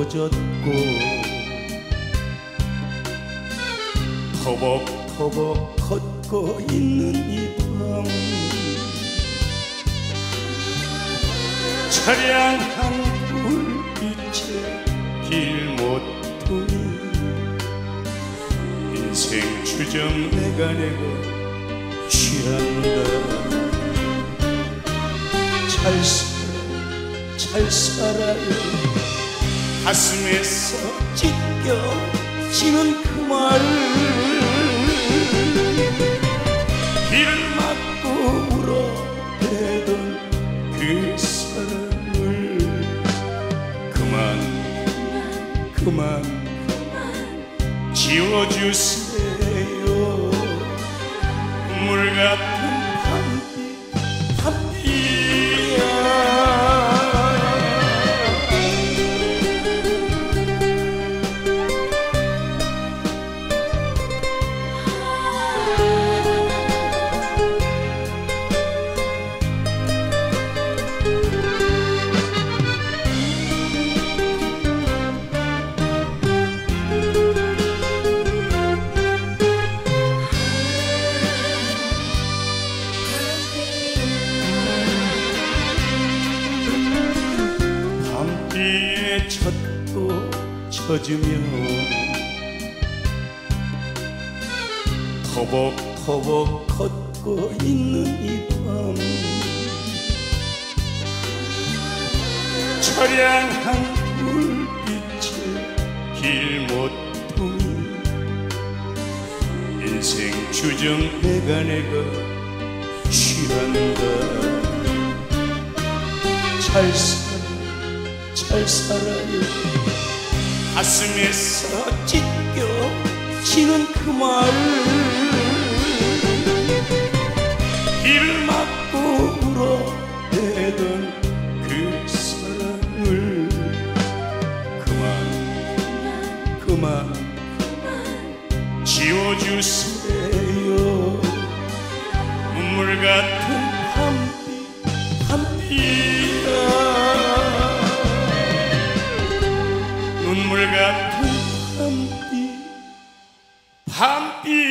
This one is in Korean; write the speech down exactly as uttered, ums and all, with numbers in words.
지워졌고 터벅터벅 걷고 있는 이 밤 차량한 불빛에 길모퉁이 인생 추정 내가 내가 취한다. 잘 살아 잘 살아요. 가슴에서 찢겨지는 그 말을 길을 막고 울어대던 그 사랑을 그만 그만 지워주세요. 물 같은 밤비 밤비야. 밤비에 젖고 젖으며 터벅터벅 걷고 있는 이 밤 처량한 불빛에 길모퉁이 인생 추정 내가 내가 취한다. 잘 살아 잘 살아요. 가슴에서 찢겨지는 그 말을 길을 막고 울어대던 그 사랑을 그만 그만 지워주세요. 눈물 같은 밤비 밤비야. 눈물 같은 밤비 밤비